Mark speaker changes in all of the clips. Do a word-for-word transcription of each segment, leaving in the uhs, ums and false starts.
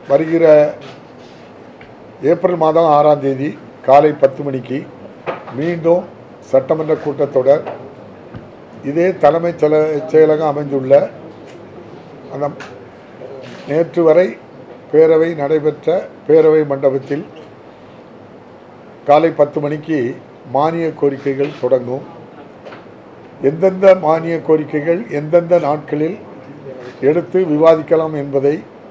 Speaker 1: வருகிற ஏப்ரல் மாதம் ஆறாம் தேதி காலை பத்து மணிக்கு மீண்டும் சட்டமன்ற கூட்டத்தொடர் இதே தலைமைச் செல செயலகம் அமைந்துள்ள அந்த நேற்று வரை பேரவை நடைபெற்ற பேரவை மண்டபத்தில் காலை பத்து மணிக்கு மானிய கோரிக்கைகள் தொடங்கும். எந்தெந்த மானிய கோரிக்கைகள் எந்தெந்த நாட்களில் எடுத்து விவாதிக்கலாம் என்பதை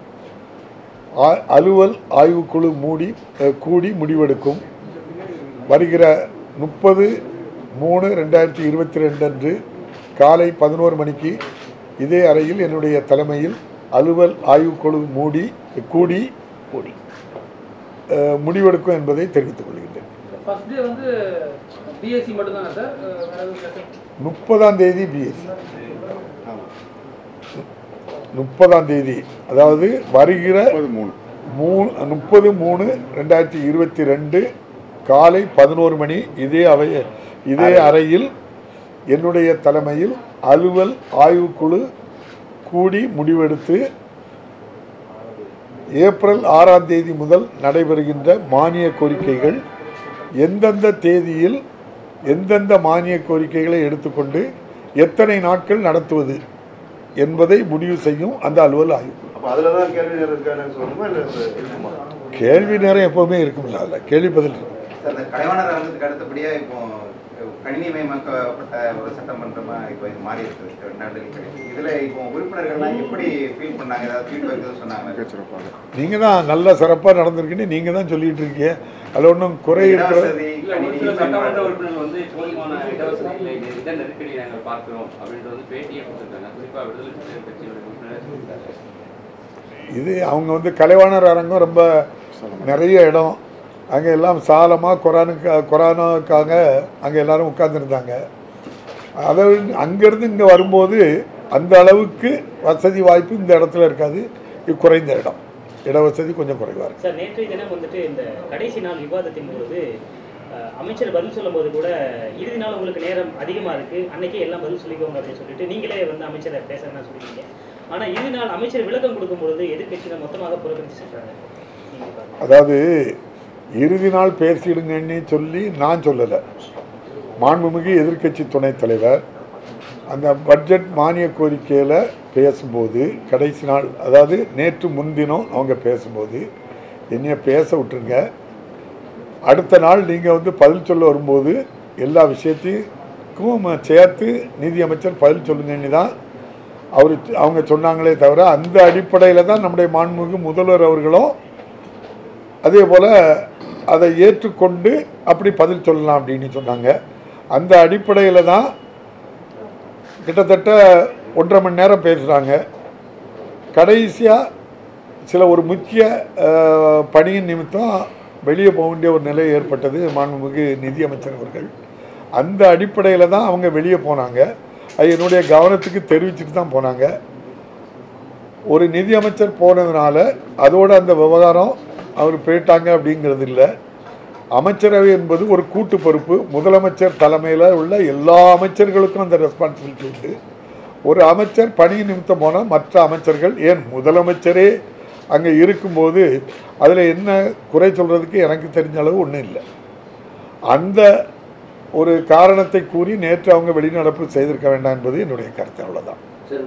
Speaker 1: அலுவல் ஆய்வுக்குழு மூடி கூடி முடிவெடுக்கும். வருகிற முப்பது மூணு ரெண்டாயிரத்தி இருபத்தி ரெண்டு அன்று காலை பதினோரு மணிக்கு இதே அறையில் என்னுடைய தலைமையில் அலுவல் ஆய்வுக்குழு மூடி கூடி கூடி முடிவெடுக்கும் என்பதை தெரிவித்துக் கொள்கின்றேன். முப்பதாம் தேதி பிஎஸ்சி முப்பதாம் தேதி அதாவது வருகிற மூணு முப்பது மூணு ரெண்டாயிரத்தி இருபத்தி ரெண்டு காலை பதினோரு மணி இதே அவை இதே அறையில் என்னுடைய தலைமையில் அலுவல் ஆய்வுக்குழு கூடி முடிவெடுத்து ஏப்ரல் ஆறாம் தேதி முதல் நடைபெறுகின்ற மானிய கோரிக்கைகள் எந்தெந்த தேதியில் எந்தெந்த மானிய கோரிக்கைகளை எடுத்துக்கொண்டு எத்தனை நாட்கள் நடத்துவது என்பதை முடிவு செய்யும் அந்த அலுவல் ஆய்வு. கேள்வி நேரம் எப்பவுமே இருக்கும்ல, அதுல கேள்வி பதில்
Speaker 2: கணினிமயமாக்கப்பட்ட ஒரு சட்டமன்றமா இப்போ மாறி இருக்கு. இதுல இப்போ உறுப்பினர்கள்லாம் எப்படி ஃபீல் பண்ணாங்க, ஏதாவது ஃபீட்பேக் எதுவும் சொன்னாங்க?
Speaker 1: நீங்க தான் நல்ல சிறப்பா நடந்திருக்குன்னு நீங்க தான் சொல்லிட்டு இருக்கீங்க. அதுல ஒன்றும் குறை இருக்கிற
Speaker 3: சட்டமன்ற உறுப்பினர்கள் வந்து போதுமான இடவசதி இல்லை, இதை நெருக்கடி நாங்கள் பார்க்கிறோம் அப்படின்றது வந்து பேட்டியை கொடுத்துருக்காங்க. குறிப்பா விடுதலை கட்சியோட உறுப்பினர்
Speaker 1: இது அவங்க வந்து கலைவாணர் அரங்கம் ரொம்ப நிறைய இடம், அங்கே எல்லாம் சாலமாக குரானுக்கு குரானுக்காக அங்கே எல்லோரும் உட்கார்ந்துருந்தாங்க. அதை அங்கேருந்து இங்கே வரும்போது அந்த அளவுக்கு வசதி வாய்ப்பு இந்த இடத்துல இருக்காது. இது குறைந்த இடம், இட வசதி கொஞ்சம் குறைவாக இருக்குது.
Speaker 4: சார், நேற்றைய தினம் வந்துட்டு இந்த கடைசி நாள் விவாதத்தின் பொழுது அமைச்சர் பதில் சொல்லும் போது கூட இறுதி நாள் உங்களுக்கு நேரம் அதிகமாக இருக்குது, அன்றைக்கே எல்லாம் பதில் சொல்லிக்கோங்க அப்படின்னு சொல்லிட்டு நீங்களே வந்து அமைச்சரை பேசுறதுனா சொல்லிட்டீங்க. ஆனால் இறுதி நாள் அமைச்சர் விளக்கம் கொடுக்கும் பொழுது எதிர்கட்சியினர் மொத்தமாக புறக்கணிச்சு சொல்கிறாங்க.
Speaker 1: அதாவது இறுதி நாள் பேசிடுங்கன்னு சொல்லி நான் சொல்லலை. மாண்புமிகு எதிர்க்கட்சி துணைத் தலைவர் அந்த பட்ஜெட் மானிய கோரிக்கையில் பேசும்போது கடைசி நாள், அதாவது நேற்று முன்தினம் அவங்க பேசும்போது என்னைய பேச விட்டுருங்க, அடுத்த நாள் நீங்கள் வந்து பதில் சொல்ல வரும்போது எல்லா விஷயத்தையும் சேர்த்து நிதியமைச்சர் பதில் சொல்லுங்கன்னு தான் அவர் அவங்க சொன்னாங்களே தவிர, அந்த அடிப்படையில் தான் நம்முடைய மாண்புமிகு முதல்வர் அவர்களும் அதே போல் அதை ஏற்றுக்கொண்டு அப்படி பதில் சொல்லலாம் அப்படின்னு சொன்னாங்க. அந்த அடிப்படையில் தான் கிட்டத்தட்ட ஒன்றரை மணி நேரம் பேசுகிறாங்க. கடைசியாக சில ஒரு முக்கிய பணியின் நிமித்தம் வெளியே போக வேண்டிய ஒரு நிலை ஏற்பட்டது மாண்புமிகு நிதியமைச்சர் அவர்கள். அந்த அடிப்படையில் தான் அவங்க வெளியே போனாங்க. அது என்னுடைய கவனத்துக்கு தெரிவிச்சுட்டு தான் போனாங்க. ஒரு நிதியமைச்சர் போனதுனால அதோடு அந்த விவகாரம் அவர் போயிட்டாங்க அப்படிங்கிறது இல்லை. அமைச்சரவை என்பது ஒரு கூட்டு பொறுப்பு. முதலமைச்சர் தலைமையில் உள்ள எல்லா அமைச்சர்களுக்கும் அந்த ரெஸ்பான்சிபிலிட்டி உண்டு. ஒரு அமைச்சர் பணி நிமித்தம் போனால் மற்ற அமைச்சர்கள், ஏன் முதலமைச்சரே அங்கே இருக்கும்போது அதில் என்ன குறை சொல்கிறதுக்கு எனக்கு தெரிஞ்ச அளவு ஒன்றும் இல்லை. அந்த ஒரு காரணத்தை கூறி நேற்று அவங்க வெளிநடப்பு செய்திருக்க வேண்டாம் என்பது என்னுடைய கருத்து. அவ்வளோதான்.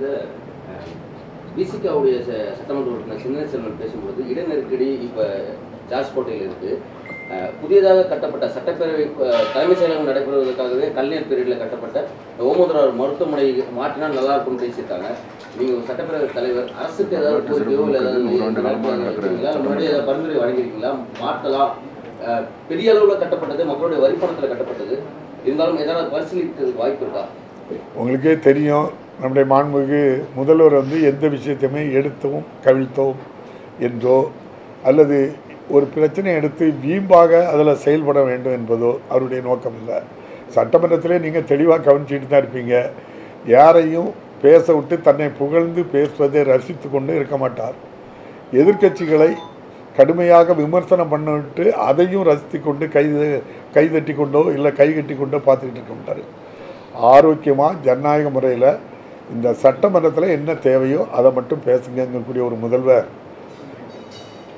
Speaker 5: பிசிகாவுடைய சட்டமன்ற உறுப்பினர் சின்ன செல்வன் பேசும்போது இட நெருக்கடி இப்போ ஜார்ஜ் கோட்டையில் இருக்குது. புதியதாக கட்டப்பட்ட சட்டப்பேரவை தலைமைச் செயலகம் நடைபெறுவதற்காகவே கல்யாண் பீரியடில் கட்டப்பட்ட ஓமதுரார் மருத்துவமனை மாற்றினால் நல்லா இருக்கும்னு பேசியிருக்காங்க. நீங்கள் சட்டப்பேரவை தலைவர், அரசுக்கு ஏதாவது கோரிக்கையோ இல்லை ஏதாவது முன்னாடி ஏதாவது பரிந்துரை வழங்கியிருக்கீங்களா? மாற்றலாம், பெரிய அளவில் கட்டப்பட்டது, மக்களுடைய வரிப்பணத்தில் கட்டப்பட்டது, இருந்தாலும் ஏதாவது பரிசீலிக்கிறதுக்கு வாய்ப்பு இருக்கா?
Speaker 1: உங்களுக்கே தெரியும், நம்முடைய மாண்புமிகு முதல்வர் வந்து எந்த விஷயத்தையுமே எடுத்தோம் கவிழ்த்தோம் என்றோ அல்லது ஒரு பிரச்சனை எடுத்து வீம்பாக அதில் செயல்பட வேண்டும் என்பதோ அவருடைய நோக்கம் இல்லை. சட்டமன்றத்திலே நீங்கள் தெளிவாக கவனிச்சுட்டு தான் இருப்பீங்க. யாரையும் பேச விட்டு தன்னை புகழ்ந்து பேசுவதை ரசித்து கொண்டு இருக்க மாட்டார். எதிர்க்கட்சிகளை கடுமையாக விமர்சனம் பண்ணிவிட்டு அதையும் ரசித்து கொண்டு கை கைதட்டி கொண்டோ இல்லை கைகட்டி கொண்டோ பார்த்துக்கிட்டு இருக்க மாட்டார். ஆரோக்கியமாக ஜனநாயக முறையில் இந்த சட்டமன்றத்தில் என்ன தேவையோ அதை மட்டும் பேசுங்கக்கூடிய ஒரு முதல்வர்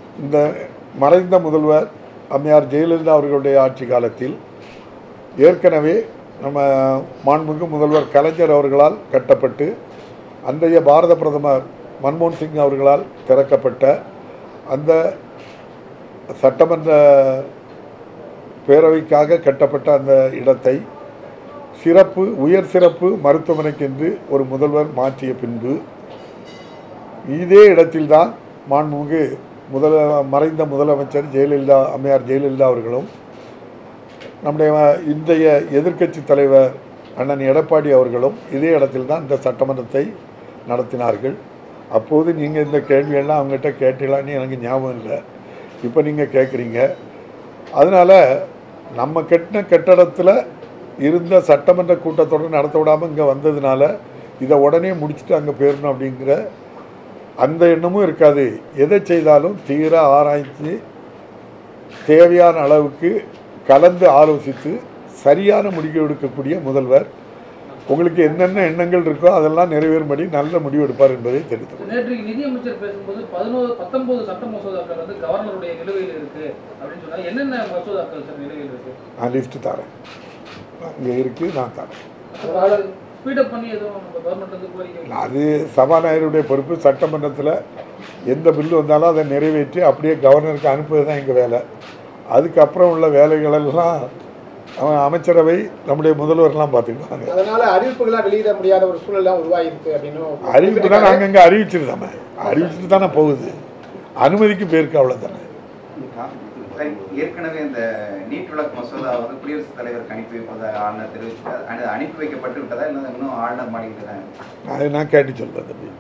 Speaker 1: இந்த மறைந்த முதல்வர் அம்மையார் ஜெயலலிதா அவர்களுடைய ஆட்சி காலத்தில் ஏற்கனவே நம்ம மாண்புமிகு முதல்வர் கலைஞர் அவர்களால் கட்டப்பட்டு அன்றைய பாரத பிரதமர் மன்மோகன் சிங் அவர்களால் திறக்கப்பட்ட அந்த சட்டமன்ற பேரவைக்காக கட்டப்பட்ட அந்த இடத்தை சிறப்பு உயர் சிறப்பு மருத்துவமனைக்கென்று ஒரு முதல்வர் மாற்றிய பின்பு இதே இடத்தில்தான் மாண்புமிகு முதல மறைந்த முதலமைச்சர் ஜெயலலிதா அம்மையார் ஜெயலலிதா அவர்களும் நம்முடைய இன்றைய எதிர்க்கட்சி தலைவர் அண்ணன் எடப்பாடி அவர்களும் இதே இடத்தில்தான் இந்த சட்டமன்றத்தை நடத்தினார்கள். அப்போது நீங்கள் இந்த கேள்வியெல்லாம் அவங்ககிட்ட கேட்டீங்களான்னு எனக்கு ஞாபகம் இல்லை, இப்போ நீங்கள் கேட்குறீங்க. அதனால் நம்ம கட்டின கட்டடத்தில் இருந்த சட்டமன்ற கூட்டத்தொடர் நடத்த விடாமல் இங்கே வந்ததுனால இதை உடனே முடிச்சுட்டு அங்கே போயிடணும் அப்படிங்கிற அந்த எண்ணமும் இருக்காது. எதை செய்தாலும் தீர ஆராய்ச்சி தேவையான அளவுக்கு கலந்து ஆலோசித்து சரியான முடிவு எடுக்கக்கூடிய முதல்வர். உங்களுக்கு என்னென்ன எண்ணங்கள் இருக்கோ அதெல்லாம் நிறைவேறும்படி நல்ல முடிவு எடுப்பார் என்பதை தெரிவித்தார்.
Speaker 6: நேற்று நிதியமைச்சர் பேசும்போது பதினோரு பத்தொன்பது சட்ட மசோதாக்கள் வந்து கவர்னருடைய நிலுவையில் இருக்கு அப்படின்னு சொன்னா என்னென்ன மசோதாக்கள் சார் நிலுவையில் இருக்கு?
Speaker 1: நான் லிஸ்ட்டு தரேன், அங்கே இருக்குது, நான் தரேன்.
Speaker 6: ஸ்பீடப் பண்ணி எதுவும் கவர்மெண்ட் வந்து கோரிக்கை? அது
Speaker 1: சபாநாயகருடைய பொறுப்பு. சட்டமன்றத்தில் எந்த பில்லு வந்தாலும் அதை நிறைவேற்றி அப்படியே கவர்னருக்கு அனுப்புவது தான் எங்கள் வேலை. அதுக்கப்புறம் உள்ள வேலைகளெல்லாம் அவன் அமைச்சரவை நம்முடைய முதல்வர்லாம் பார்த்துக்கிட்டாங்க.
Speaker 7: அதனால அறிவிப்புகளாக வெளியிட முடியாத ஒரு சூழலாம் உருவாகிருக்கு அப்படின்னு
Speaker 1: அறிவிப்பு தான் நாங்கள் அங்கே அறிவிச்சிருந்தாமே, அறிவிச்சுட்டு தானே போகுது, அனுமதிக்கு பேருக்கு அவ்வளோதானே.
Speaker 2: ஏற்கனவே இந்த நீட் விளக்கு மசோதா வந்து குடியரசுத் தலைவருக்கு அனுப்பி வைப்பதை ஆளுநர் தெரிவித்தார். அனுப்பி வைக்கப்பட்டு விட்டதா இல்லை இன்னும் ஆளுநர் மாடிக்கிறதா?
Speaker 1: அதை நான் கேட்டு சொல்கிறேன் தம்பி.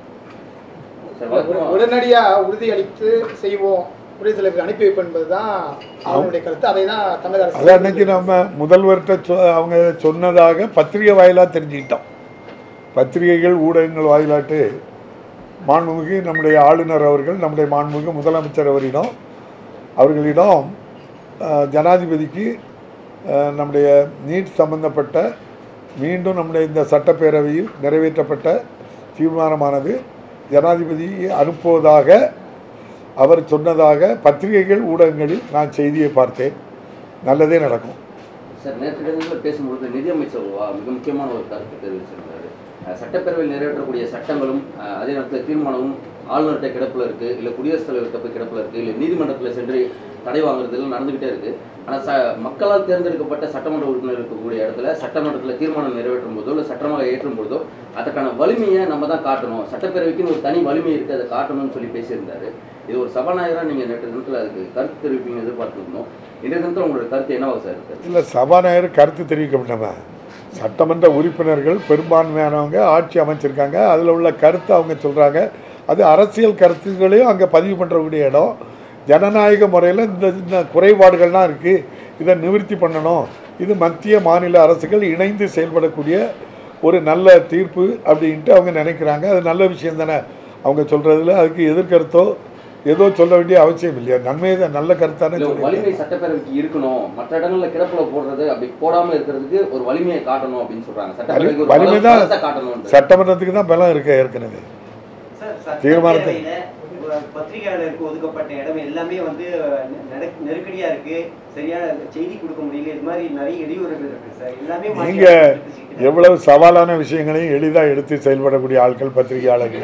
Speaker 7: உடனடியாக உறுதியளித்து செய்வோம், குடியரசுத் தலைவருக்கு அனுப்பி வைப்பு என்பது தான் அவங்களுடைய கருத்து. அதை தான் தமிழக அரசு
Speaker 1: அதை அன்னைக்கு நம்ம முதல்வர்கிட்ட சொ அவங்க சொன்னதாக பத்திரிகை வாயிலாக தெரிஞ்சுக்கிட்டோம். பத்திரிகைகள் ஊடகங்கள் வாயிலாட்டு மாண்புமிகு நம்முடைய ஆளுநர் அவர்கள் நம்முடைய மாண்புமிகு முதலமைச்சர் அவரிடம் அவர்களிடம் ஜனாதிபதிக்கு நம்முடைய நீட் சம்பந்தப்பட்ட மீண்டும் நம்முடைய இந்த சட்டப்பேரவையில் நிறைவேற்றப்பட்ட தீர்மானமானது ஜனாதிபதி அனுப்புவதாக அவர் சொன்னதாக பத்திரிகைகள் ஊடகங்களில் நான் செய்தியை பார்த்தேன். நல்லதே நடக்கும்.
Speaker 5: சார், நேற்று இடங்களில் பேசும்பொழுது நிதியமைச்சர் மிக முக்கியமான ஒரு கருத்து தெரிவிச்சிருந்தார். சட்டப்பேரவையில் நிறைவேற்றக்கூடிய சட்டங்களும் அதே நேரத்தில் தீர்மானமும் ஆளுநர்கிட்ட கிடப்பில் இருக்குது, இல்லை குடியரசுத் தலைவர்கிட்ட போய் கிடப்பில் இருக்குது, இல்லை நீதிமன்றத்தில் சென்று தடை வாங்குறதுலாம் நடந்துக்கிட்டே இருக்குது. ஆனால் ச மக்களால் தேர்ந்தெடுக்கப்பட்ட சட்டமன்ற உறுப்பினர் இருக்கக்கூடிய இடத்துல சட்டமன்றத்தில் தீர்மானம் நிறைவேற்றும் போதோ இல்லை சட்டமாக ஏற்றும் பொழுதோ அதற்கான வலிமையை நம்ம தான் காட்டணும், சட்டப்பேரவைக்குன்னு ஒரு தனி வலிமை இருக்குது, அதை காட்டணும்னு சொல்லி பேசியிருந்தார். இது ஒரு சபாநாயகராக நீங்கள் நேற்று தினத்தில் அதுக்கு கருத்து தெரிவிப்பீங்க எதிர்பார்த்துருந்தோம். இன்றைய தினத்தில் உங்களோட கருத்து என்னவா சார் இருக்குது?
Speaker 1: இல்லை, சபாநாயகர் கருத்து தெரிவிக்க முடியாம சட்டமன்ற உறுப்பினர்கள் பெரும்பான்மையானவங்க ஆட்சி அமைச்சிருக்காங்க, அதில் உள்ள கருத்து அவங்க சொல்கிறாங்க. அது அரசியல் கருத்துக்களையும் அங்கே பதிவு பண்ணுறக்கூடிய இடம். ஜனநாயக முறையில் இந்த இந்த குறைபாடுகள்லாம் இருக்குது, இதை நிவர்த்தி பண்ணணும், இது மத்திய மாநில அரசுகள் இணைந்து செயல்படக்கூடிய ஒரு நல்ல தீர்ப்பு அப்படின்ட்டு அவங்க நினைக்கிறாங்க. அது நல்ல விஷயம் தானே அவங்க சொல்கிறதுல. அதுக்கு எதிர்கருத்தோ ஏதோ சொல்ல வேண்டிய அவசியம் இல்லையா, நன்மை தான், நல்ல கருத்தானே.
Speaker 5: வலிமை சட்டப்பேரவைக்கு இருக்கணும், மற்ற இடங்களில் கிடப்புல போடுறது அப்படி போடாமல் இருக்கிறதுக்கு ஒரு வலிமையை காட்டணும் அப்படின்னு சொல்கிறாங்க.
Speaker 1: வலிமை தான் சட்டமன்றத்துக்கு தான் பலம் இருக்க. ஏற்கனவே தீர்மானத்தை
Speaker 8: பத்திரிகையாளருக்கு ஒதுக்கப்பட்ட இடம் எல்லாமே வந்து நெருக்கடியா இருக்கு, சரியான செய்தி கொடுக்க முடியல, இது மாதிரி நிறைய இடையூறுகள் இருக்கு சார். எல்லாமே
Speaker 1: நீங்க எவ்வளவு சவாலான விஷயங்களையும் எளிதாக எடுத்து செயல்படக்கூடிய ஆட்கள் பத்திரிகையாளர்கள்.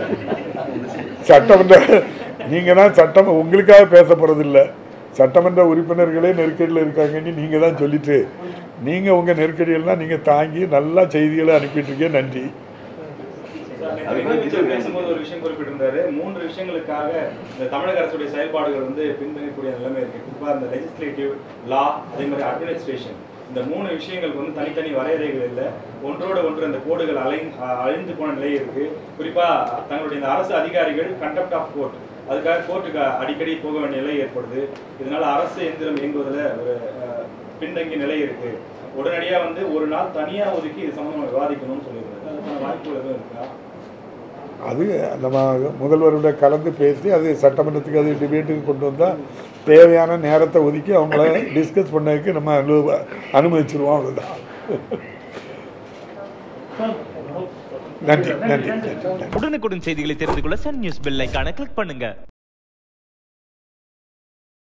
Speaker 1: சட்டமன்ற நீங்க தான் சட்டம் உங்களுக்காக பேச போறது இல்லை, சட்டமன்ற உறுப்பினர்களே நெருக்கடியில் இருக்காங்கன்னு நீங்க தான் சொல்லிட்டு நீங்க உங்க நெருக்கடியெல்லாம் நீங்க தாங்கி நல்லா செய்திகளை அனுப்பிட்டு இருக்கீங்க. நன்றி.
Speaker 9: பேசும்போது ஒரு விஷயம் குறிப்பிட்டிருந்தாரு, மூன்று விஷயங்களுக்காக இந்த தமிழக அரசுடைய செயல்பாடுகள் வந்து பின்தங்கக்கூடிய நிலைமை இருக்கு. குறிப்பாக இந்த லெஜிஸ்லேட்டிவ், லா, அதே மாதிரி அட்மினிஸ்ட்ரேஷன், இந்த மூணு விஷயங்களுக்கு வந்து தனித்தனி வரையறைகள் இல்லை, ஒன்றோட ஒன்று அந்த கோடுகள் அலை அழிந்து போன நிலை இருக்கு. குறிப்பா தங்களுடைய இந்த அரசு அதிகாரிகள் கண்டெப்ட் ஆஃப் கோர்ட், அதுக்காக கோர்ட்டுக்கு அடிக்கடி போக வேண்டிய நிலை ஏற்படுது. இதனால அரசு எந்திரம் இயங்குவதில் ஒரு பின்தங்கிய நிலை இருக்கு. உடனடியா வந்து ஒரு நாள் தனியா ஒதுக்கி இது சம்பந்தமா விவாதிக்கணும்னு சொல்லியிருக்காரு. அதுக்கான வாய்ப்புகள் எதுவும் இருக்கா?
Speaker 1: அது நம்ம முதல்வருடைய கலந்து பேசி அது சட்டமன்றத்துக்கு அது டிபேட்டுக்கு கொண்டு வந்தால் தேவையான நேரத்தை ஒதுக்கி அவங்கள டிஸ்கஸ் பண்ணதுக்கு நம்ம அனு அனுமதிச்சிருவோம். அவ்வளோதான். நன்றி நன்றி.
Speaker 10: உடனுக்குடன் செய்திகளை தெரிந்து கொள்ள சன் நியூஸ் பெல் ஐகானை கிளிக் பண்ணுங்க.